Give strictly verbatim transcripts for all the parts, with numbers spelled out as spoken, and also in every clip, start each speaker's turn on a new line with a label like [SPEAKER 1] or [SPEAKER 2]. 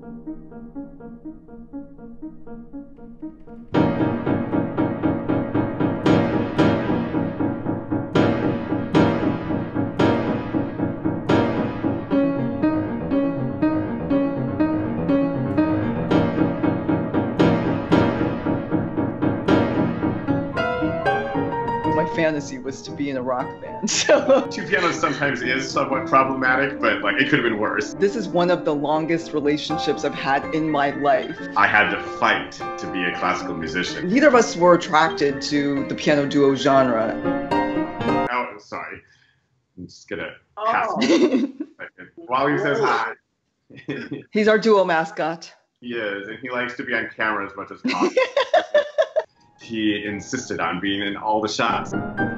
[SPEAKER 1] Fantasy was to be in a rock band. So
[SPEAKER 2] Two Pianists sometimes is somewhat problematic, but like it could have been worse.
[SPEAKER 1] This is one of the longest relationships I've had in my life.
[SPEAKER 2] I had to fight to be a classical musician.
[SPEAKER 1] Neither of us were attracted to the piano duo genre.
[SPEAKER 2] Oh, sorry. I'm just gonna
[SPEAKER 1] Oh.
[SPEAKER 2] pass while he says hi.
[SPEAKER 1] He's our duo mascot.
[SPEAKER 2] He is, and he likes to be on camera as much as possible. He insisted on being in all the shots.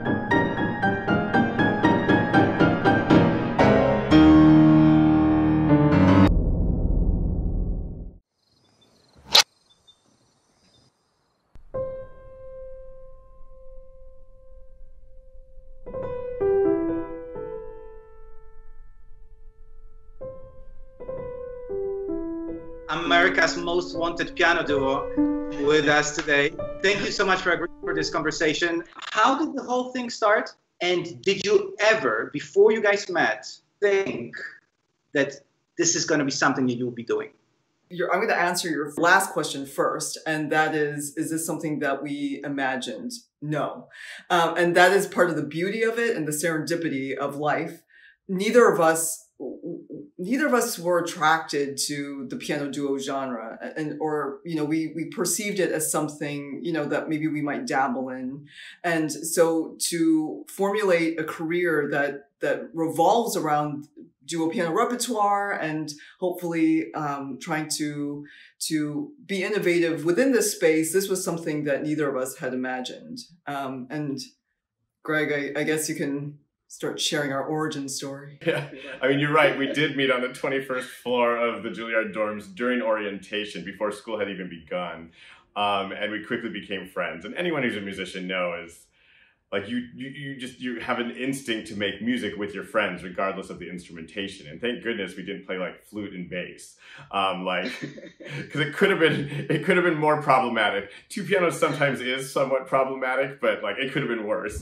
[SPEAKER 3] America's most wanted piano duo with us today. Thank you so much for agreeing for this conversation. How did the whole thing start? And did you ever, before you guys met, think that this is going to be something that you'll be doing?
[SPEAKER 1] You're, I'm going to answer your last question first, and that is, is this something that we imagined? No. Um, and that is part of the beauty of it and the serendipity of life. Neither of us Neither of us were attracted to the piano duo genre, and or you know we we perceived it as something you know that maybe we might dabble in, and so to formulate a career that that revolves around duo piano repertoire and hopefully um, trying to to be innovative within this space, this was something that neither of us had imagined. Um, and Greg, I, I guess you can start sharing our origin story.
[SPEAKER 2] Yeah, I mean, you're right. We did meet on the twenty-first floor of the Juilliard dorms during orientation, before school had even begun. Um, and we quickly became friends. And anyone who's a musician knows, like, you, you, you just, you have an instinct to make music with your friends, regardless of the instrumentation. And thank goodness we didn't play, like, flute and bass. Um, like, because it could have been, it could have been more problematic. Two Pianos sometimes is somewhat problematic, but, like, it could have been worse.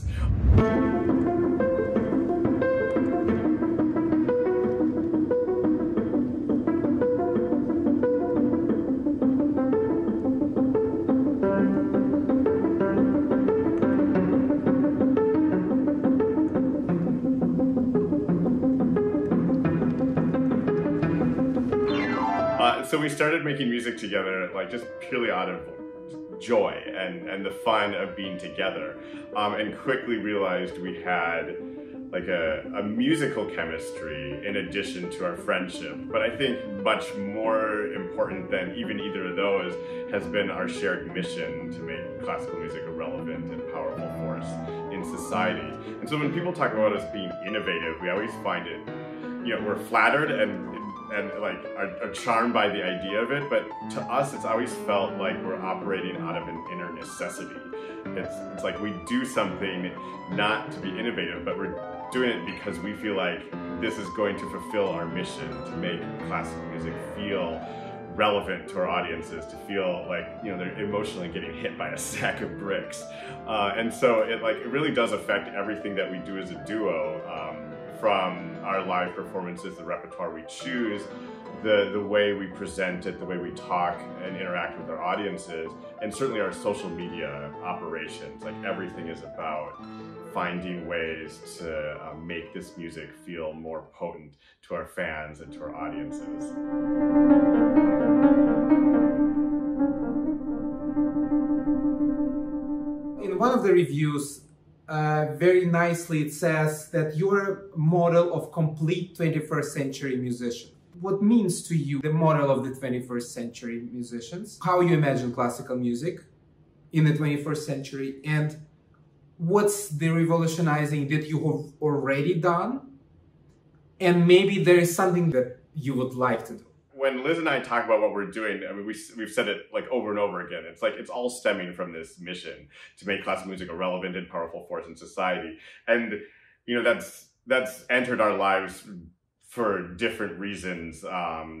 [SPEAKER 2] So we started making music together, like just purely out of joy and, and the fun of being together. Um, and quickly realized we had like a, a musical chemistry in addition to our friendship. But I think much more important than even either of those has been our shared mission to make classical music a relevant and powerful force in society. And so when people talk about us being innovative, we always find it, you know, we're flattered and and like are, are charmed by the idea of it, but to us it's always felt like we're operating out of an inner necessity. It's, it's like we do something not to be innovative, but we're doing it because we feel like this is going to fulfill our mission to make classical music feel relevant to our audiences, to feel like, you know, they're emotionally getting hit by a sack of bricks. Uh, and so it like it really does affect everything that we do as a duo. Um, from our live performances, the repertoire we choose, the, the way we present it, the way we talk and interact with our audiences, and certainly our social media operations. Like everything is about finding ways to uh, make this music feel more potent to our fans and to our audiences.
[SPEAKER 4] In one of the reviews, Uh, very nicely it says that you're a model of complete twenty-first century musician. What means to you the model of the twenty-first century musicians? How you imagine classical music in the twenty-first century, and what's the revolutionizing that you have already done? And maybe there is something that you would like to do.
[SPEAKER 2] When Liz and I talk about what we're doing, I mean, we, we've said it like over and over again. It's like, it's all stemming from this mission to make classical music a relevant and powerful force in society. And, you know, that's, that's entered our lives for different reasons. Um,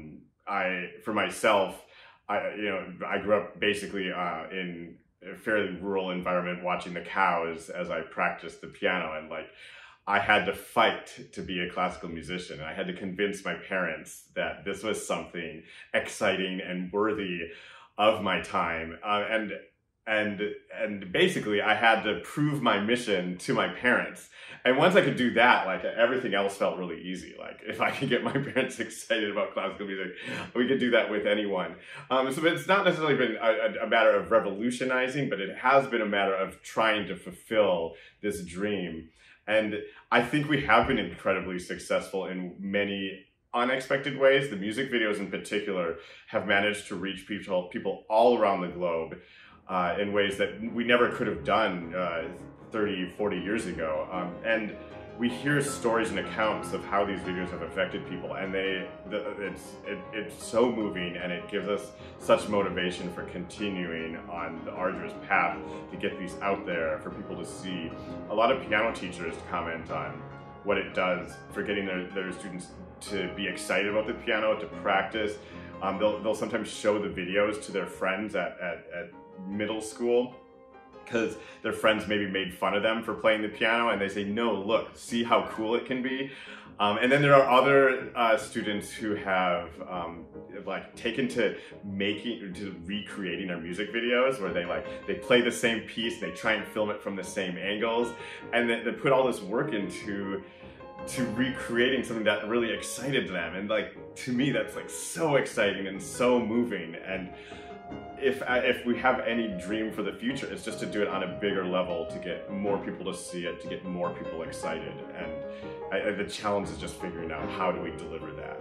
[SPEAKER 2] I, for myself, I, you know, I grew up basically uh, in a fairly rural environment watching the cows as I practiced the piano, and like, I had to fight to be a classical musician. I had to convince my parents that this was something exciting and worthy of my time. Uh, and and and basically, I had to prove my mission to my parents. And once I could do that, like, everything else felt really easy. Like, if I could get my parents excited about classical music, we could do that with anyone. Um, so it's not necessarily been a, a matter of revolutionizing, but it has been a matter of trying to fulfill this dream. And I think we have been incredibly successful in many unexpected ways. The music videos in particular have managed to reach people, people all around the globe uh, in ways that we never could have done uh, thirty, forty years ago. Um, and we hear stories and accounts of how these videos have affected people, and they, the, it's, it, it's so moving, and it gives us such motivation for continuing on the arduous path to get these out there for people to see. A lot of piano teachers comment on what it does for getting their, their students to be excited about the piano, to practice. Um, they'll, they'll sometimes show the videos to their friends at, at, at middle school, because their friends maybe made fun of them for playing the piano, and they say, no, look, see how cool it can be. Um, and then there are other uh, students who have um, like taken to making, to recreating our music videos, where they like, they play the same piece, they try and film it from the same angles, and they, they put all this work into to recreating something that really excited them. And like, to me, that's like so exciting and so moving. And If, if we have any dream for the future, it's just to do it on a bigger level, to get more people to see it, to get more people excited. And I, the challenge is just figuring out, how do we deliver that?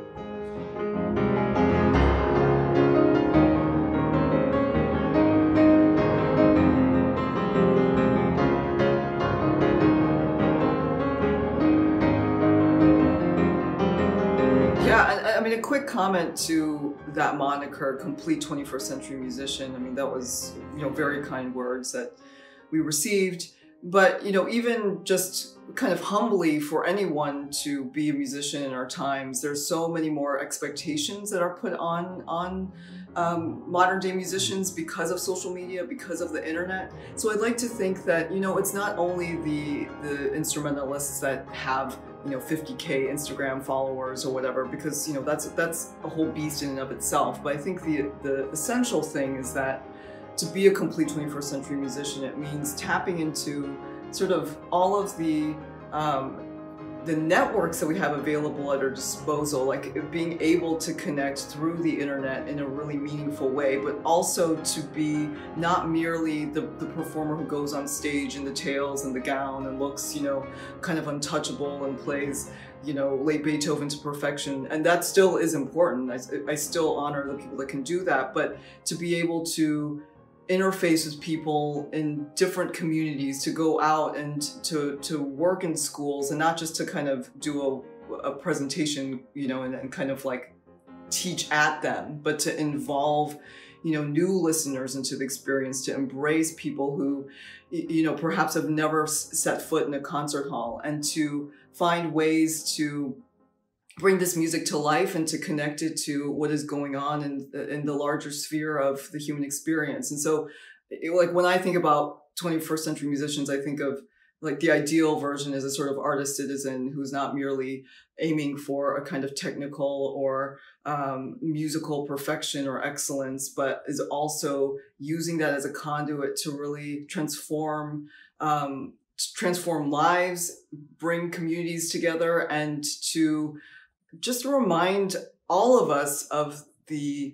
[SPEAKER 1] Yeah, I mean, a quick comment to that moniker, complete twenty-first century musician. I mean, that was, you know, very kind words that we received. But, you know, even just kind of humbly, for anyone to be a musician in our times, there's so many more expectations that are put on on um, modern day musicians because of social media, because of the internet. So I'd like to think that, you know, it's not only the the instrumentalists that have, you know, fifty K Instagram followers or whatever, because, you know, that's that's a whole beast in and of itself. But I think the the essential thing is that to be a complete twenty-first century musician, it means tapping into sort of all of the um, the networks that we have available at our disposal, like being able to connect through the internet in a really meaningful way, but also to be not merely the, the performer who goes on stage in the tails and the gown and looks, you know, kind of untouchable and plays, you know, late Beethoven to perfection. And that still is important. I, I still honor the people that can do that, but to be able to interface with people in different communities, to go out and to to work in schools, and not just to kind of do a, a presentation, you know, and, and kind of like teach at them, but to involve, you know, new listeners into the experience, to embrace people who, you know, perhaps have never set foot in a concert hall, and to find ways to bring this music to life and to connect it to what is going on in, in the larger sphere of the human experience. And so, like, when I think about twenty-first century musicians, I think of, like, the ideal version is a sort of artist citizen who's not merely aiming for a kind of technical or um, musical perfection or excellence, but is also using that as a conduit to really transform um, transform lives, bring communities together, and to just remind all of us of the,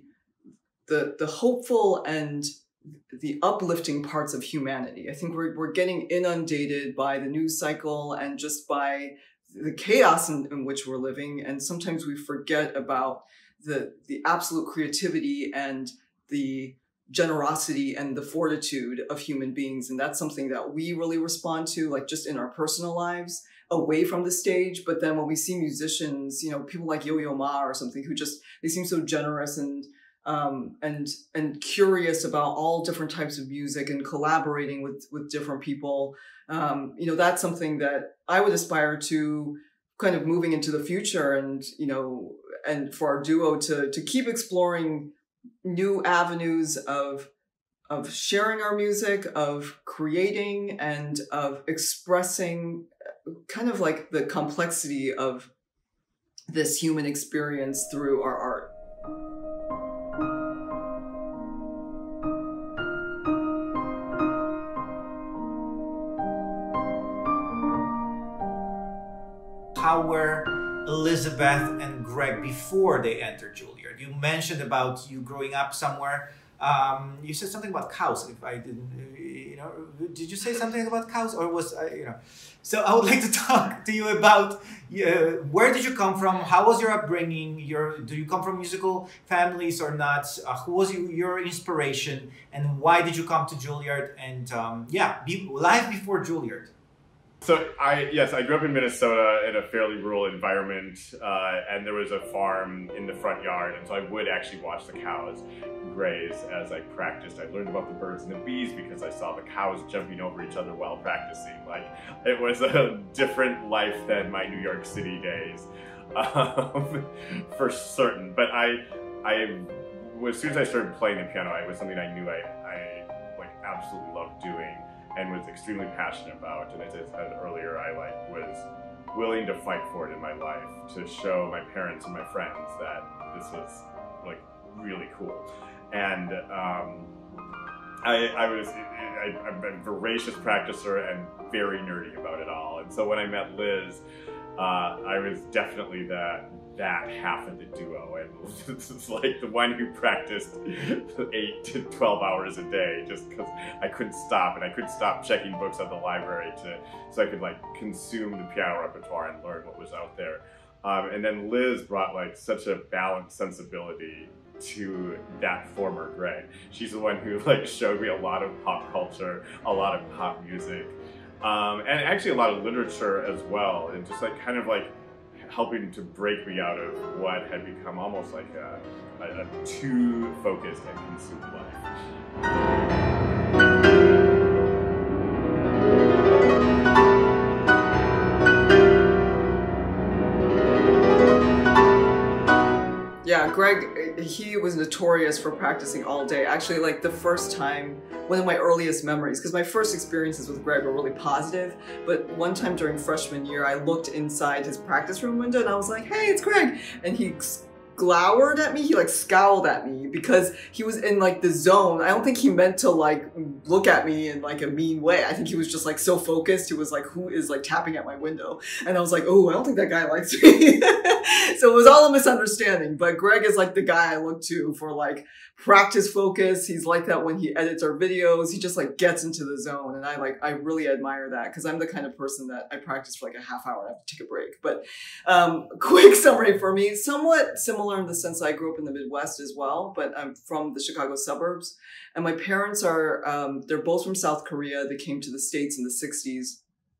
[SPEAKER 1] the, the hopeful and the uplifting parts of humanity. I think we're, we're getting inundated by the news cycle and just by the chaos in, in which we're living. And sometimes we forget about the, the absolute creativity and the generosity and the fortitude of human beings. And that's something that we really respond to, like, just in our personal lives, away from the stage. But then when we see musicians, you know, people like Yo-Yo Ma or something, who just, they seem so generous and um, and and curious about all different types of music and collaborating with with different people. Um, you know, that's something that I would aspire to kind of moving into the future, and, you know, and for our duo to, to keep exploring new avenues of, of sharing our music, of creating, and of expressing kind of like the complexity of this human experience through our art.
[SPEAKER 5] How were Elizabeth and Greg before they entered Juilliard? You mentioned about you growing up somewhere. Um, you said something about cows. If I didn't, you know, did you say something about cows, or was I, you know? So I would like to talk to you about uh, where did you come from? How was your upbringing? Your do you come from musical families or not? Uh, who was you, your inspiration, and why did you come to Juilliard? And um, yeah, be, life before Juilliard.
[SPEAKER 2] So I, yes, I grew up in Minnesota in a fairly rural environment, uh, and there was a farm in the front yard, and so I would actually watch the cows graze as I practiced. I learned about the birds and the bees because I saw the cows jumping over each other while practicing. Like, it was a different life than my New York City days, um, for certain. But I, I, as soon as I started playing the piano, it was something I knew I, I like absolutely loved doing and was extremely passionate about. And as I said earlier, I like was willing to fight for it in my life, to show my parents and my friends that this was like really cool. And um, I, I was I, I'm a voracious practicer and very nerdy about it all. And so when I met Liz, uh, I was definitely that that half of the duo, and this is like the one who practiced eight to twelve hours a day just because I couldn't stop, and I couldn't stop checking books at the library to so I could like consume the piano repertoire and learn what was out there. Um, and then Liz brought like such a balanced sensibility to that former Greg. She's the one who like showed me a lot of pop culture, a lot of pop music, um, and actually a lot of literature as well, and just like kind of like helping to break me out of what had become almost like a, a, a too focused and consumed life.
[SPEAKER 1] Yeah, Greg, he was notorious for practicing all day. Actually, like the first time, one of my earliest memories, because my first experiences with Greg were really positive, but one time during freshman year, I looked inside his practice room window and I was like, hey, it's Greg. And he glowered at me, he like scowled at me because he was in like the zone. I don't think he meant to like look at me in like a mean way. I think he was just like so focused. He was like, who is like tapping at my window? And I was like, oh, I don't think that guy likes me. So it was all a misunderstanding, but Greg is like the guy I look to for like practice focus. He's like that when he edits our videos. He just like gets into the zone, and I like I really admire that because I'm the kind of person that I practice for like a half hour and I have to take a break. But um, quick summary for me, somewhat similar in the sense I grew up in the Midwest as well, but I'm from the Chicago suburbs, and my parents are um, they're both from South Korea. They came to the States in the sixties.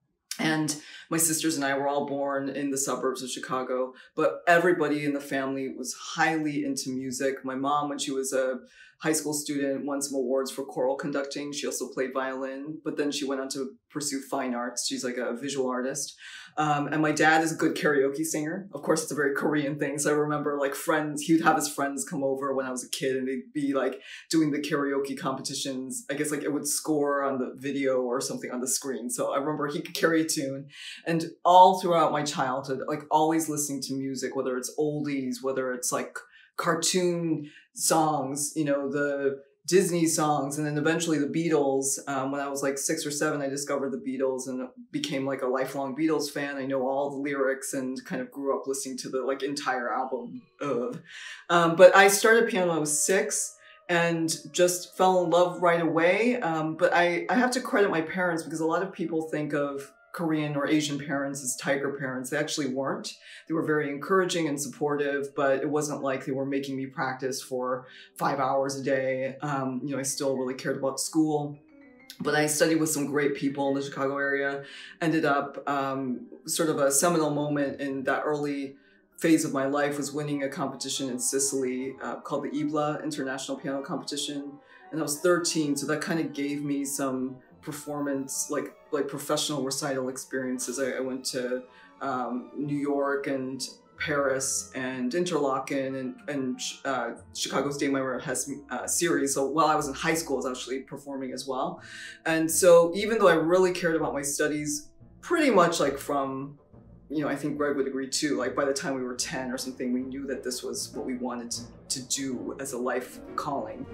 [SPEAKER 1] And my sisters and I were all born in the suburbs of Chicago, but everybody in the family was highly into music. My mom, when she was a high school student, won some awards for choral conducting. She also played violin, but then she went on to pursue fine arts. She's like a visual artist. Um, and my dad is a good karaoke singer. Of course, it's a very Korean thing. So I remember like friends, he would have his friends come over when I was a kid and they'd be like doing the karaoke competitions. I guess like it would score on the video or something on the screen. So I remember he could carry a tune. And all throughout my childhood, like always listening to music, whether it's oldies, whether it's like cartoon songs, you know, the Disney songs, and then eventually the Beatles. Um, when I was like six or seven, I discovered the Beatles and became like a lifelong Beatles fan. I know all the lyrics and kind of grew up listening to the like entire album of. Um, but I started piano when I was six and just fell in love right away. Um, but I, I have to credit my parents because a lot of people think of Korean or Asian parents as tiger parents. They actually weren't. They were very encouraging and supportive, but it wasn't like they were making me practice for five hours a day. Um, you know, I still really cared about school, but I studied with some great people in the Chicago area. Ended up um, sort of a seminal moment in that early phase of my life was winning a competition in Sicily uh, called the I B L A International Piano Competition. And I was thirteen, so that kind of gave me some performance, like like professional recital experiences. I, I went to um, New York and Paris and Interlaken and, and uh, Chicago's Day Meyer has uh, series. So while I was in high school, I was actually performing as well. And so even though I really cared about my studies, pretty much like from, you know, I think Greg would agree too, like by the time we were ten or something, we knew that this was what we wanted to, to do as a life calling.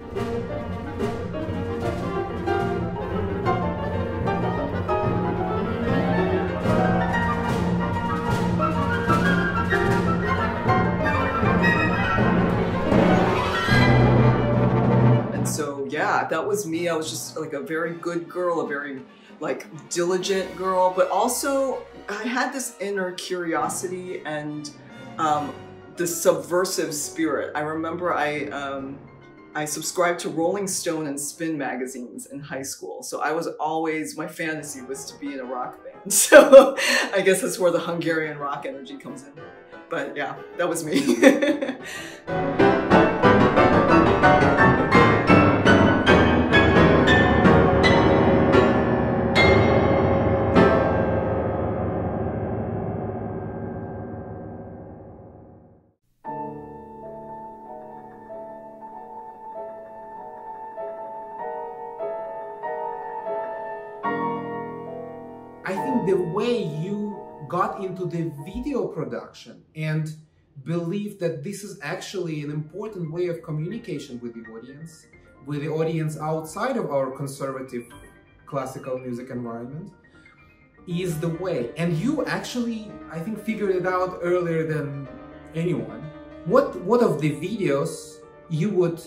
[SPEAKER 1] So yeah, that was me. I was just like a very good girl, a very like diligent girl, but also I had this inner curiosity and um, this subversive spirit. I remember I um, I subscribed to Rolling Stone and Spin magazines in high school. So I was always, my fantasy was to be in a rock band. So I guess that's where the Hungarian rock energy comes in. But yeah, that was me.
[SPEAKER 4] I think the way you got into the video production and believed that this is actually an important way of communication with the audience, with the audience outside of our conservative classical music environment, is the way. And you actually, I think, figured it out earlier than anyone. What, what of the videos you would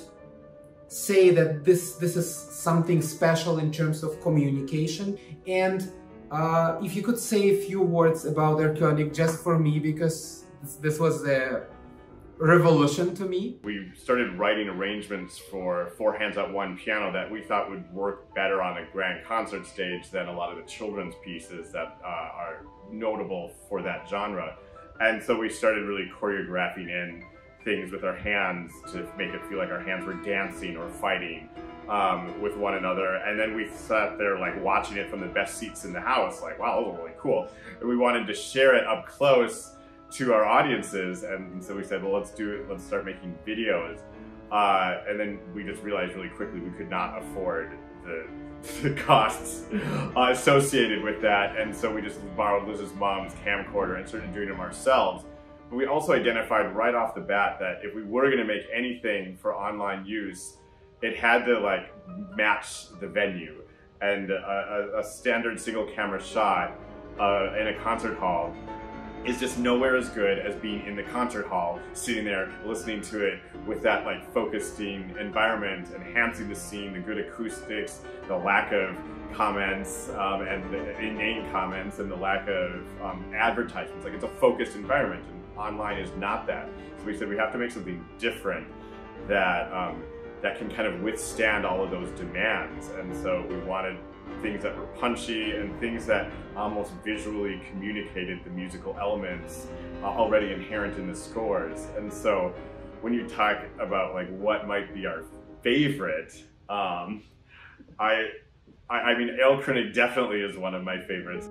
[SPEAKER 4] say that this, this is something special in terms of communication? And Uh, if you could say a few words about Archonic just for me, because this, this was a revolution to me.
[SPEAKER 2] We started writing arrangements for Four Hands Up One Piano that we thought would work better on a grand concert stage than a lot of the children's pieces that uh, are notable for that genre. And so we started really choreographing in things with our hands to make it feel like our hands were dancing or fighting um, with one another. And then we sat there like watching it from the best seats in the house, like, wow, those are really cool. And we wanted to share it up close to our audiences. And so we said, well, let's do it, let's start making videos. Uh, and then we just realized really quickly we could not afford the, the costs uh, associated with that. And so we just borrowed Liz's mom's camcorder and started doing them ourselves. But we also identified right off the bat that if we were gonna make anything for online use, it had to like match the venue. And a, a, a standard single camera shot uh, in a concert hall is just nowhere as good as being in the concert hall, sitting there listening to it with that like focusing environment, enhancing the scene, the good acoustics, the lack of comments um, and the inane comments, and the lack of um, advertisements. Like, it's a focused environment, and online is not that. So we said we have to make something different that um, that can kind of withstand all of those demands. And so we wanted things that were punchy and things that almost visually communicated the musical elements uh, already inherent in the scores. And so when you talk about like what might be our favorite, um, I, I, I mean, Archonic definitely is one of my favorites.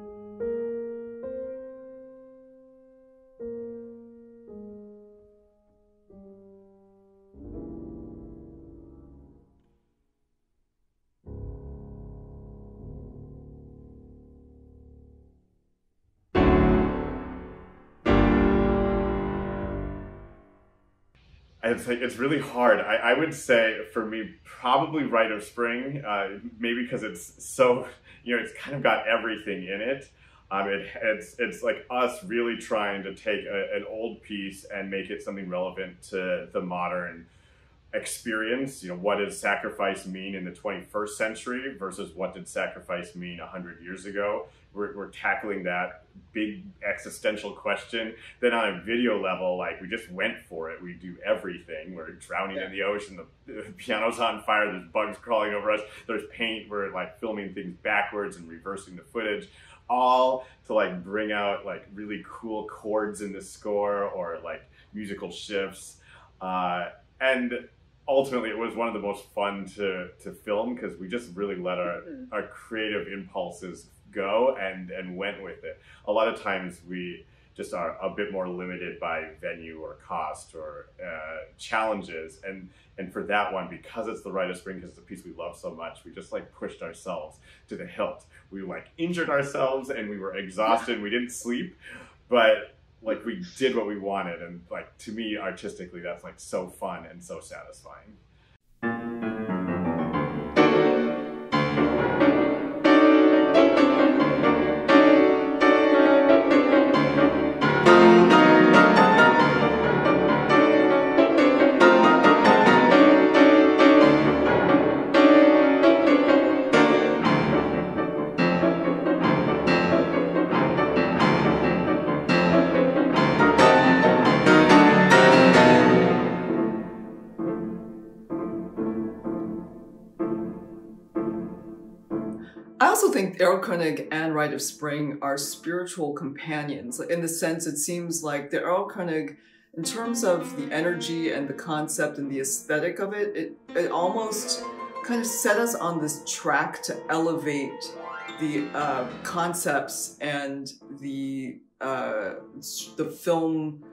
[SPEAKER 2] It's like, it's really hard. I, I would say for me, probably Rite of Spring, uh, maybe because it's so, you know, it's kind of got everything in it. Um, it it's, it's like us really trying to take a, an old piece and make it something relevant to the modern experience. You know, what does sacrifice mean in the twenty-first century versus what did sacrifice mean a hundred years ago? We're, we're tackling that big existential question. Then on a video level, like, we just went for it. We do everything. We're drowning yeah. in the ocean. The, the piano's on fire. There's bugs crawling over us. There's paint. We're like filming things backwards and reversing the footage, all to like bring out like really cool chords in the score or like musical shifts. Uh, and ultimately, it was one of the most fun to, to film because we just really let our, our creative impulses go and and went with it. A lot of times we just are a bit more limited by venue or cost or uh, challenges. And and for that one, because it's the Rite of Spring, because it's a piece we love so much, we just like pushed ourselves to the hilt. We like injured ourselves and we were exhausted. We didn't sleep, but like we did what we wanted. And like, to me, artistically, that's like so fun and so satisfying.
[SPEAKER 1] I also think Erlkönig and Rite of Spring are spiritual companions. In the sense, it seems like the Erlkönig, in terms of the energy and the concept and the aesthetic of it, it, it almost kind of set us on this track to elevate the uh, concepts and the uh, the film,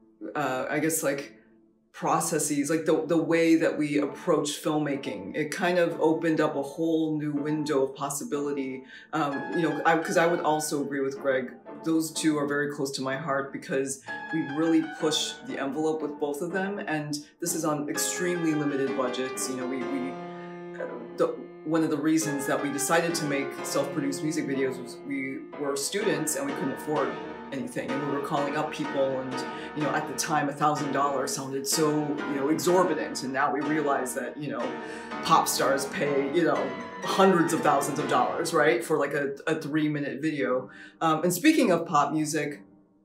[SPEAKER 1] uh, I guess, like, processes, like the, the way that we approach filmmaking. It kind of opened up a whole new window of possibility. Um, you know, because I, I would also agree with Greg, those two are very close to my heart because we really push the envelope with both of them, and this is on extremely limited budgets. You know, we, we uh, the, one of the reasons that we decided to make self-produced music videos was we were students and we couldn't afford anything, and we were calling up people, and you know, at the time a thousand dollars sounded so, you know, exorbitant, and now we realize that, you know, pop stars pay, you know, hundreds of thousands of dollars, right, for like a, a three minute video. Um, and speaking of pop music,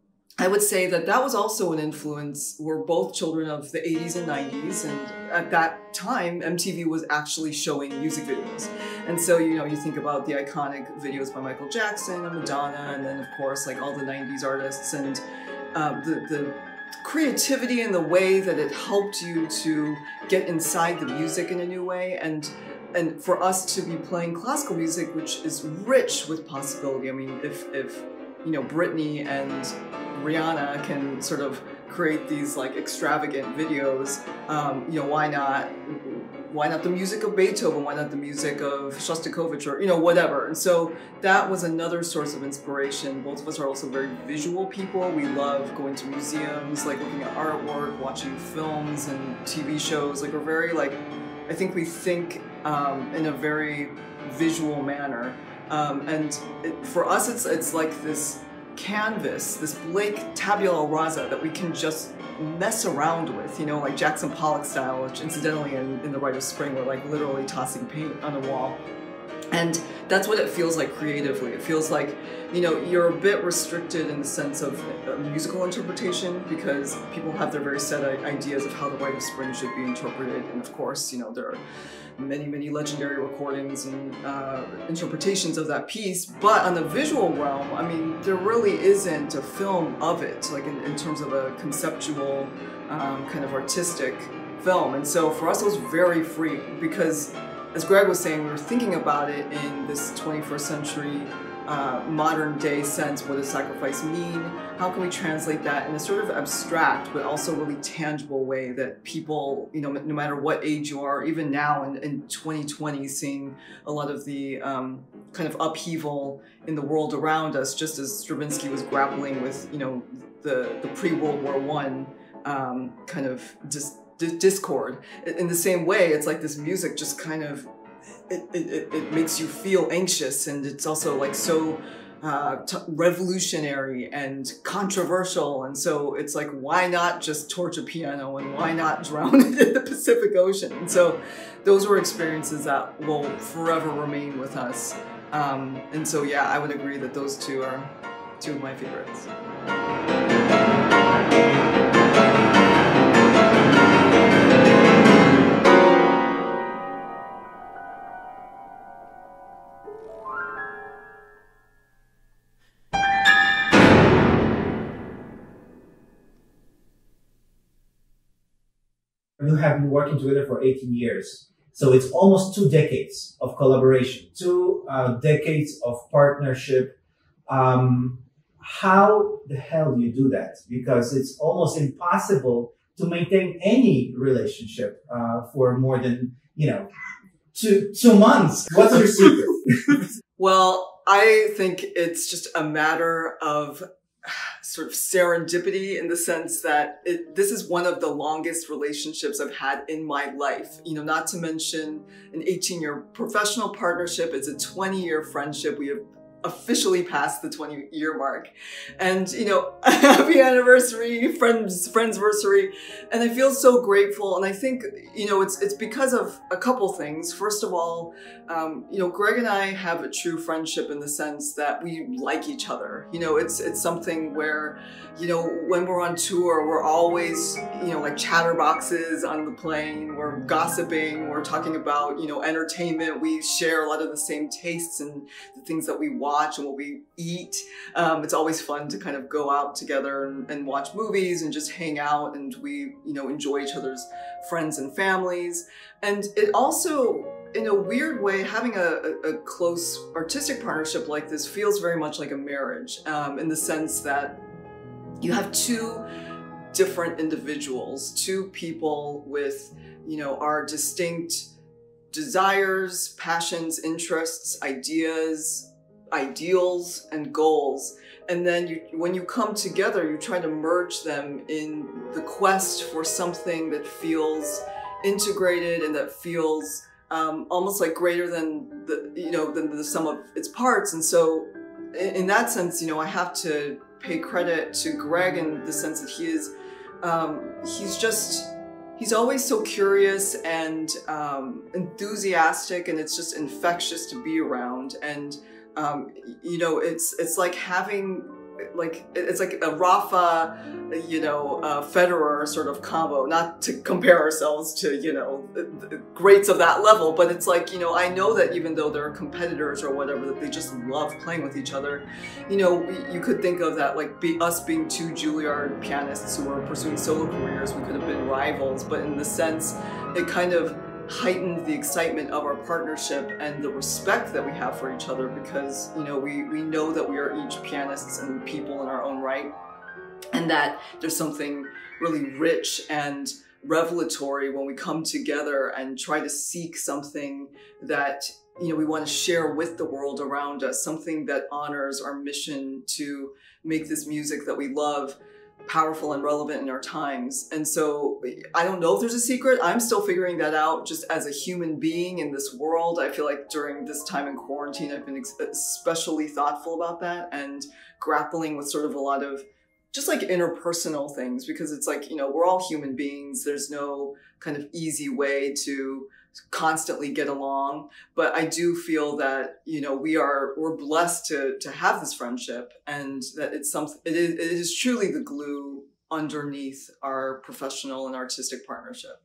[SPEAKER 1] I would say that that was also an influence. We're both children of the eighties and nineties, and at that time, M T V was actually showing music videos. And so, you know, you think about the iconic videos by Michael Jackson and Madonna, and then of course, like all the nineties artists, and um, the, the creativity and the way that it helped you to get inside the music in a new way. And and for us to be playing classical music, which is rich with possibility. I mean, if, if you know, Britney and Rihanna can sort of create these like extravagant videos, um, you know, why not, why not the music of Beethoven, why not the music of Shostakovich, or, you know, whatever. And so that was another source of inspiration. Both of us are also very visual people. We love going to museums, like looking at artwork, watching films and T V shows. Like, we're very like, I think we think um, in a very visual manner. Um, and it, for us, it's it's like this canvas, this blank tabula rasa that we can just mess around with, you know, like Jackson Pollock style, which incidentally in, in the Rite of Spring, we're like literally tossing paint on a wall. And that's what it feels like creatively. It feels like, you know, you're a bit restricted in the sense of uh, musical interpretation, because people have their very set ideas of how the Rite of Spring should be interpreted. And of course, you know, there are many, many legendary recordings and uh, interpretations of that piece. But on the visual realm, I mean, there really isn't a film of it, like in, in terms of a conceptual, um, kind of artistic film. And so for us, it was very free, because as Greg was saying, we were thinking about it in this twenty-first century uh, modern day sense. What does sacrifice mean? How can we translate that in a sort of abstract but also really tangible way that people, you know, no matter what age you are, even now in, in twenty twenty, seeing a lot of the um, kind of upheaval in the world around us, just as Stravinsky was grappling with, you know, the, the pre-World War One um, kind of just discord. In the same way, it's like this music just kind of, it, it, it makes you feel anxious, and it's also like so uh, t revolutionary and controversial, and so it's like, why not just torch a piano, and why not drown it in the Pacific Ocean? And so those were experiences that will forever remain with us. Um, and so yeah, I would agree that those two are two of my favorites.
[SPEAKER 6] You have been working together for eighteen years. So it's almost two decades of collaboration, two uh, decades of partnership. Um, how the hell do you do that? Because it's almost impossible to maintain any relationship uh, for more than, you know, two, two months. What's your secret?
[SPEAKER 1] Well, I think it's just a matter of sort of serendipity, in the sense that it, this is one of the longest relationships I've had in my life. You know, not to mention an eighteen year professional partnership. It's a twenty year friendship. We have officially passed the twenty year mark, and you know, happy anniversary, friends friendsversary. And I feel so grateful, and I think, you know, it's it's because of a couple things. First of all, um, you know, Greg and I have a true friendship in the sense that we like each other. You know, it's it's something where, you know, when we're on tour, we're always, you know, like chatterboxes on the plane. We're gossiping. We're talking about, you know, entertainment. We share a lot of the same tastes and the things that we watch and what we eat. Um, it's always fun to kind of go out together and, and watch movies and just hang out, and we, you know, enjoy each other's friends and families. And it also, in a weird way, having a, a, a close artistic partnership like this feels very much like a marriage, um, in the sense that you have two different individuals, two people with, you know, our distinct desires, passions, interests, ideas, ideals, and goals. And then you, when you come together, you try to merge them in the quest for something that feels integrated and that feels um, almost like greater than the, you know, than the sum of its parts. And so in, in that sense, you know, I have to pay credit to Greg in the sense that he is, um, he's just, he's always so curious and um, enthusiastic, and it's just infectious to be around. And um, you know, it's it's like having, like, it's like a Rafa, you know, uh, Federer sort of combo. Not to compare ourselves to, you know, the greats of that level, but it's like, you know, I know that even though they're competitors or whatever, that they just love playing with each other. You know, we, you could think of that like be, us being two Juilliard pianists who are pursuing solo careers. We could have been rivals, but in the sense, it kind of heightened the excitement of our partnership and the respect that we have for each other, because, you know, we, we know that we are each pianists and people in our own right, and that there's something really rich and revelatory when we come together and try to seek something that, you know, we want to share with the world around us, something that honors our mission to make this music that we love powerful and relevant in our times. And so I don't know if there's a secret. I'm still figuring that out just as a human being in this world. I feel like during this time in quarantine, I've been especially thoughtful about that and grappling with sort of a lot of just like interpersonal things, because it's like, you know, we're all human beings. There's no kind of easy way to constantly get along. But I do feel that, you know, we are, we're blessed to, to have this friendship, and that it's something, it is, it is truly the glue underneath our professional and artistic partnership.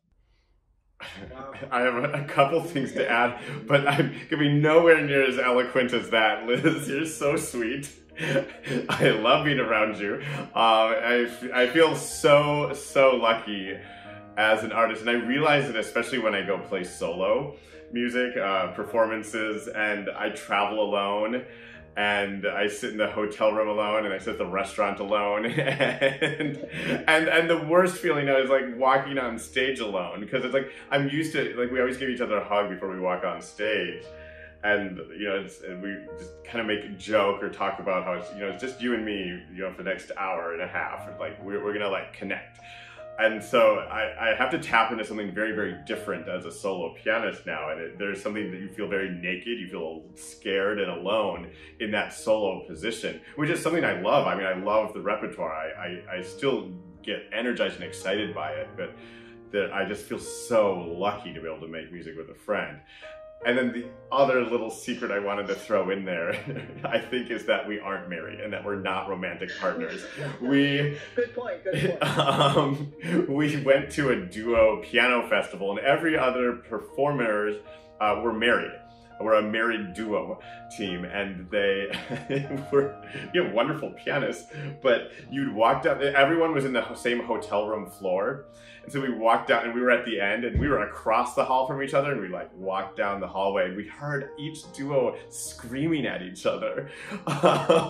[SPEAKER 2] I have a couple things to add, but I'm gonna be nowhere near as eloquent as that. Liz, you're so sweet. I love being around you. Um, I, I feel so, so lucky as an artist, and I realize it especially when I go play solo music, uh, performances, and I travel alone, and I sit in the hotel room alone, and I sit at the restaurant alone, and and and the worst feeling is like walking on stage alone, because it's like I'm used to, like, we always give each other a hug before we walk on stage, and you know, it's, and we just kind of make a joke or talk about how it's, you know, it's just you and me, you know, for the next hour and a half, like we're we're gonna like connect. And so I, I have to tap into something very, very different as a solo pianist now. And it, there's something that you feel very naked, you feel scared and alone in that solo position, which is something I love. I mean, I love the repertoire. I, I, I still get energized and excited by it, but that I just feel so lucky to be able to make music with a friend. And then the other little secret I wanted to throw in there, I think, is that we aren't married and that we're not romantic partners. We
[SPEAKER 1] Good point, good point.
[SPEAKER 2] Um, we went to a duo piano festival, and every other performers uh, were married. We're a married duo team, and they were, you know, wonderful pianists, but you'd walk down, everyone was in the same hotel room floor. And so we walked down, and we were at the end, and we were across the hall from each other, and we like walked down the hallway, and we heard each duo screaming at each other. Um,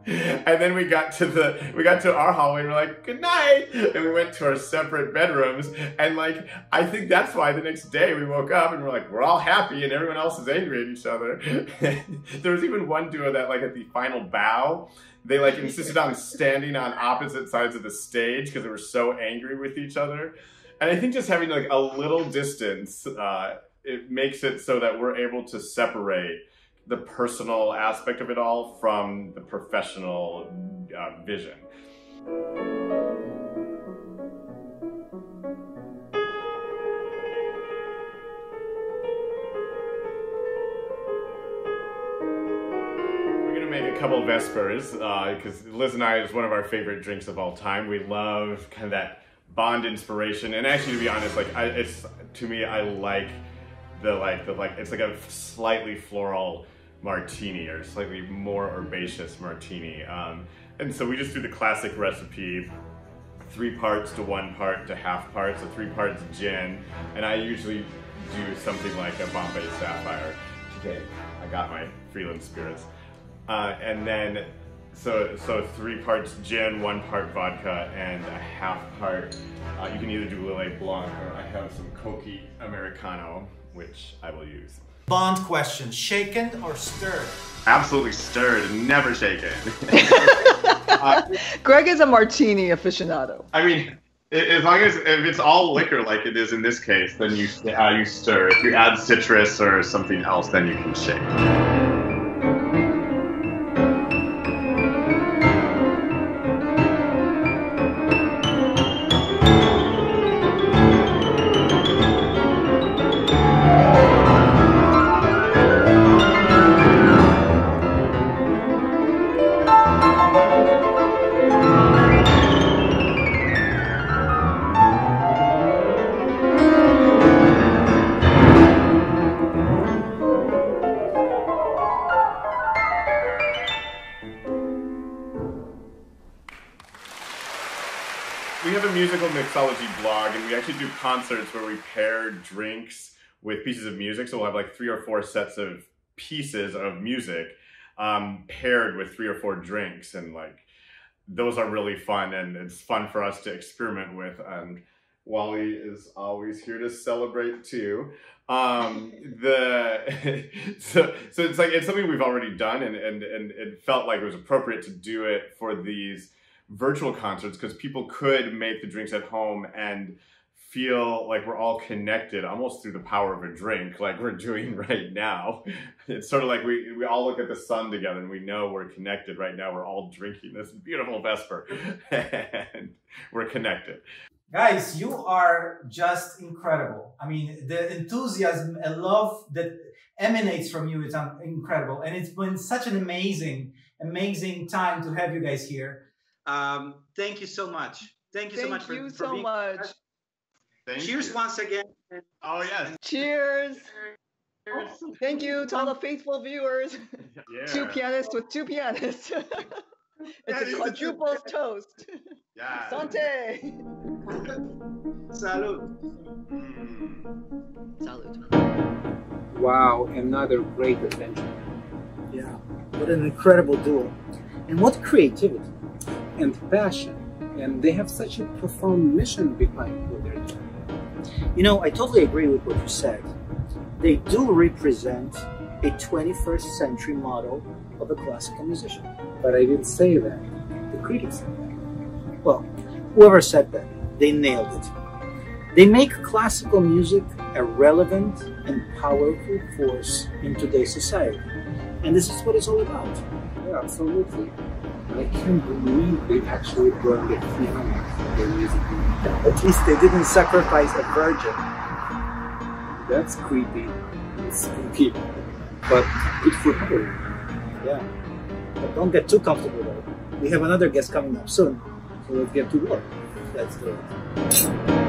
[SPEAKER 2] And then we got to the, we got to our hallway and we're like, good night. And we went to our separate bedrooms. And like, I think that's why the next day we woke up and we're like, we're all happy and everyone else is angry at each other. There was even one duo that like at the final bow, they like insisted on standing on opposite sides of the stage because they were so angry with each other. And I think just having like a little distance, uh, it makes it so that we're able to separate the personal aspect of it all from the professional uh, vision. We're gonna make a couple Vespers because uh, Liz and I is one of our favorite drinks of all time. We love kind of that Bond inspiration, and actually, to be honest, like I, it's to me, I like the like the like it's like a slightly floral martini or slightly more herbaceous martini, um, and so we just do the classic recipe: three parts to one part to half part, so three parts gin, and I usually do something like a Bombay Sapphire. Today, I got my Freeland spirits, uh, and then. So, so three parts gin, one part vodka, and a half part, uh, you can either do Lillet Blanc or I have some Coqui Americano, which I will use.
[SPEAKER 5] Bond question, shaken or stirred?
[SPEAKER 2] Absolutely stirred, never shaken.
[SPEAKER 1] uh, Greg is a martini aficionado.
[SPEAKER 2] I mean, as long as, if it's all liquor like it is in this case, then you, uh, you stir. If you add citrus or something else, then you can shake. We have a musical mixology blog, and we actually do concerts where we pair drinks with pieces of music. So we'll have like three or four sets of pieces of music um, paired with three or four drinks, and like those are really fun, and it's fun for us to experiment with. And Wally is always here to celebrate too. Um, the so so it's like it's something we've already done, and and and it felt like it was appropriate to do it for these virtual concerts because people could make the drinks at home and feel like we're all connected almost through the power of a drink like we're doing right now. It's sort of like we, we all look at the sun together and we know we're connected right now. We're all drinking this beautiful Vesper and we're connected.
[SPEAKER 5] Guys, you are just incredible. I mean, the enthusiasm and love that emanates from you is incredible. And it's been such an amazing, amazing time to have you guys here.
[SPEAKER 3] Um, thank you so much. Thank you
[SPEAKER 1] thank
[SPEAKER 3] so much for,
[SPEAKER 1] you
[SPEAKER 3] for
[SPEAKER 1] so
[SPEAKER 3] being
[SPEAKER 1] much.
[SPEAKER 2] Thank
[SPEAKER 3] Cheers
[SPEAKER 2] you.
[SPEAKER 3] once again.
[SPEAKER 2] Oh, yes.
[SPEAKER 1] Cheers. Cheers. Thank you to all the faithful viewers.
[SPEAKER 2] Yeah.
[SPEAKER 1] Two pianists with two pianists. It's a quadruple toast.
[SPEAKER 2] Yeah.
[SPEAKER 1] Santé.
[SPEAKER 3] Salud.
[SPEAKER 1] Salud.
[SPEAKER 4] Wow, another great adventure.
[SPEAKER 7] Yeah, what an incredible duo. And what creativity.
[SPEAKER 4] And passion. And they have such a profound mission behind what they're doing.
[SPEAKER 7] You know, I totally agree with what you said. They do represent a twenty-first century model of a classical musician.
[SPEAKER 4] But I didn't say that. The critics said that.
[SPEAKER 7] Well, whoever said that, they nailed it. They make classical music a relevant and powerful force in today's society. And this is what it's all about.
[SPEAKER 4] Yeah, absolutely. I can't believe they actually brought the piano to their music.
[SPEAKER 7] At least they didn't sacrifice a virgin.
[SPEAKER 4] That's creepy and spooky. But good for her.
[SPEAKER 7] Yeah. But don't get too comfortable though. We have another guest coming up soon. So let's get to work. Let's do it.